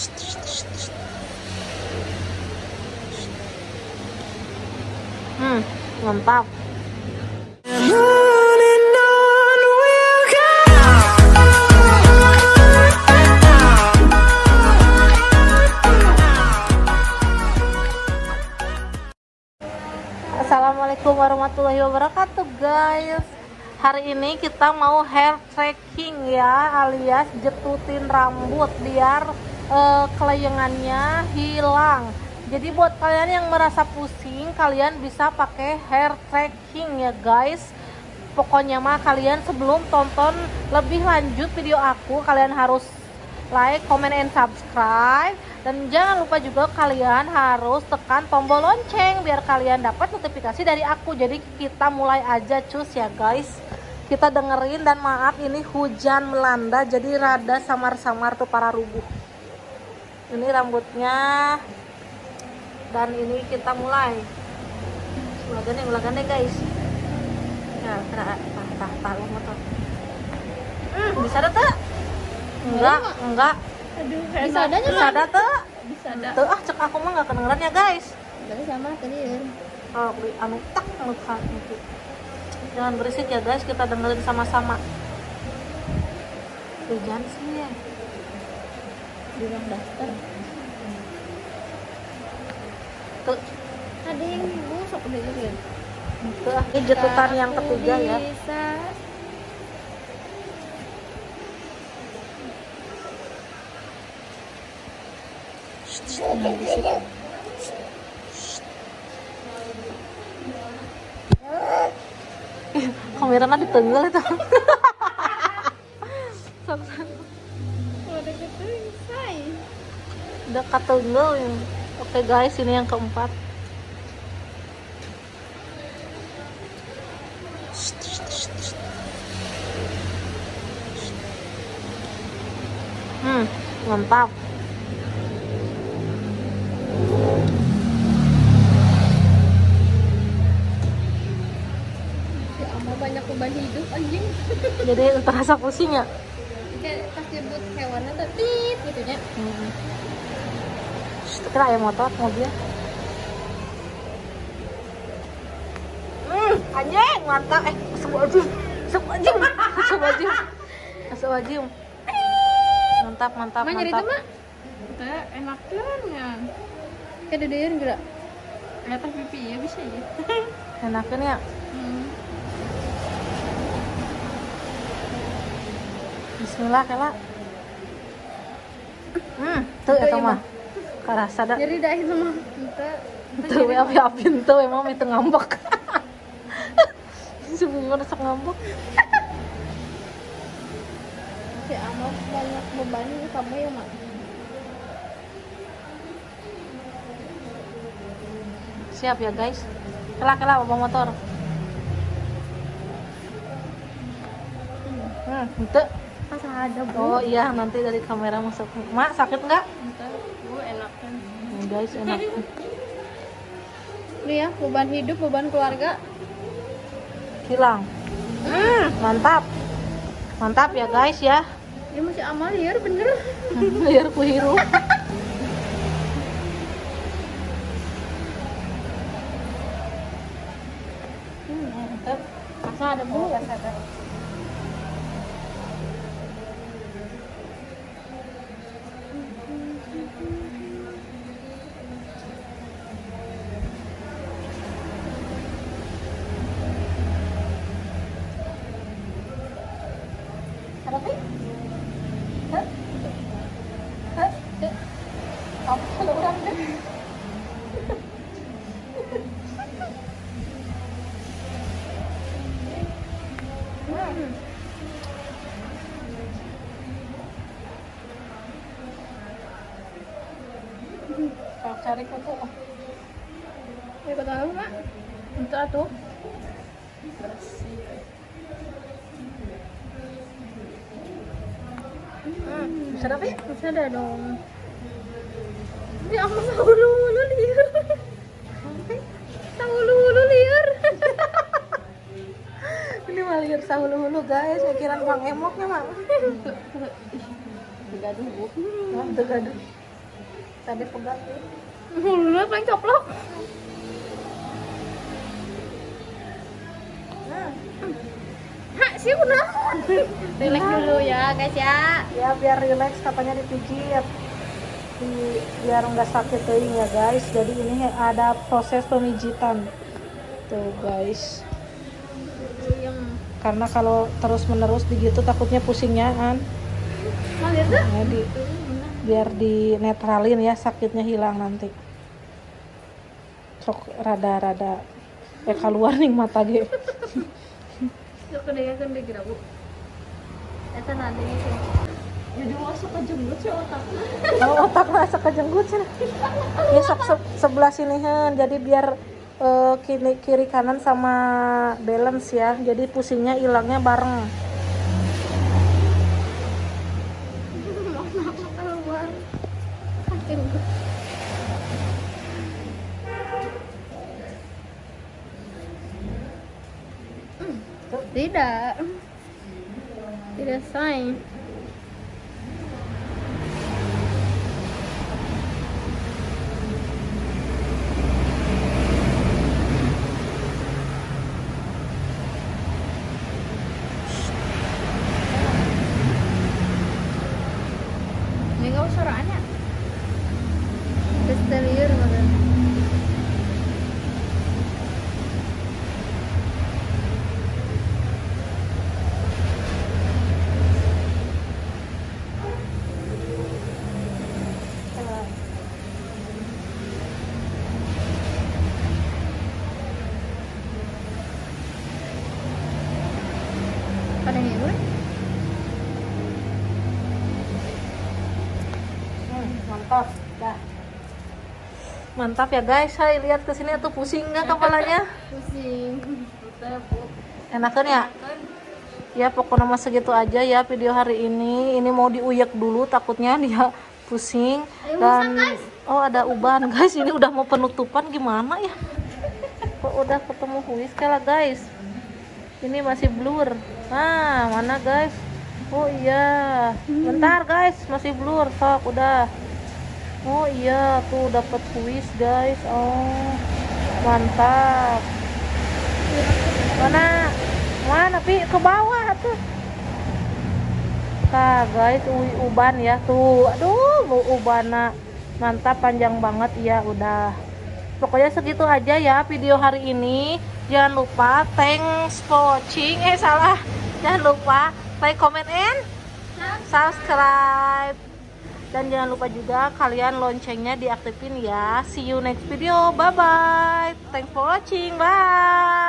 Mantap. Assalamualaikum warahmatullahi wabarakatuh guys. Hari ini kita mau hair tracking ya, alias jetutin rambut biar kelayangannya hilang. Jadi buat kalian yang merasa pusing, kalian bisa pakai hair tracking ya guys. Pokoknya mah kalian sebelum tonton lebih lanjut video aku, kalian harus like, comment, and subscribe. Dan jangan lupa juga kalian harus tekan tombol lonceng biar kalian dapat notifikasi dari aku. Jadi kita mulai aja cus ya guys. Kita dengerin, dan maaf ini hujan melanda jadi rada samar-samar tuh para rubuh. Ini rambutnya. Dan ini kita mulai. Ulagan deh guys. Ya, tah motor. Bisa ada tak? Enggak. Aduh, Bisa ada tuh. Bisa ada. Tuh cek aku mah nggak kedengeran ya guys. Tapi sama tadi ya. Oh, anu tak muka gitu. Jangan berisik ya guys, kita dengerin sama-sama. Hujan sih ya. Di ruang daftar. Tuh, Ada yang busuk udah gitu. tuh ini jetutan yang ketiga ya. Bisa. Kameranya ditenggel itu. Udah gitu, say. Udah ketenggel ya. Oke guys, ini yang keempat. Mantap. Si Ama banyak beban hidup anjing. Jadi terasa pusing ya. Kayak pas nyebut hewannya tuh tit gitu nya. Kira ya motor, mobil. Anjing, mantap. Masuk wajib. Mantap. Mah nyari itu mah. Itu enak kan ya. Kayak dedean gerak. Ternyata pipi ya bisa ya. Enakan ya. Bismillah kela. Tuh eta mah. Karasa da. Jadi dah itu mah. Tuh api-apin tuh emang itu ngambek. Sebelum rasa ngambek. Si Ama banyak beban kamu ya mak. Siap ya guys. Kela bawa motor. Itu. Masa ada bu. Oh iya, nanti dari kamera masuk. Mak, sakit nggak? Entar, bu enak kan. Guys, enak. Ini ya, beban hidup, beban keluarga. Hilang. Mantap ya guys ya. Ini masih amal liar bener. Biar ku hirup. Mantap. Masa ada bu. Kalau cari kutu. Ya kata apa mak? Itu atuh. Bersih. Bisa tapi? Bisa ada dong. Ini aku hulu liar. Hulu liar. Ini malir sahulu-hulu guys. Mikiran Bang Emoknya mak. Gaduh bu. Gaduh. Tadi pegat nih. Mulutnya paling coplok. Hah, sih udah. Relax dulu ya guys ya. Ya biar relax katanya dipijit. Biar nggak sakit teing ya guys. Jadi ini ada proses pemijitan. Tuh guys. Karena kalau terus-menerus digitu takutnya pusingnya kan. Jadi biar dinetralin ya, sakitnya hilang nanti. Sok rada-rada keluar nih mata ge. Yuk kedengaran deh kira bu. Eta nanti itu. Jadi masuk ke jenggot sih otaknya. Oh, otak masuk ke jenggut sih. Ya sok sebelah sini hen. Jadi biar kiri kanan sama balance ya. Jadi pusingnya hilangnya bareng. Keluar. Sakit. Tidak say. Ini gak suaranya. Exterior banget. Pada ini gue. Mantap. Dah. Mantap ya guys. Hai, lihat ke sini tuh pusing nggak kepalanya? Pusing. Enakan ya? Ya pokoknya mah segitu aja ya video hari ini. Ini mau diuyak dulu takutnya dia pusing. Dan oh ada uban guys, ini udah mau penutupan gimana ya? Kok udah ketemu whisk lah guys. Ini masih blur. Nah, mana guys? Oh iya. Bentar guys, masih blur. Sok udah. Oh iya, tuh dapat whisk guys. Oh. Mantap. Mana? Mana pi ke bawah tuh. Nah guys, uban ya tuh. Aduh, ubana mantap, panjang banget ya. Udah, pokoknya segitu aja ya video hari ini. Jangan lupa thanks for watching. Salah, jangan lupa like, comment, and subscribe. Dan jangan lupa juga kalian loncengnya diaktifin ya. See you next video, bye bye. Thanks for watching, bye.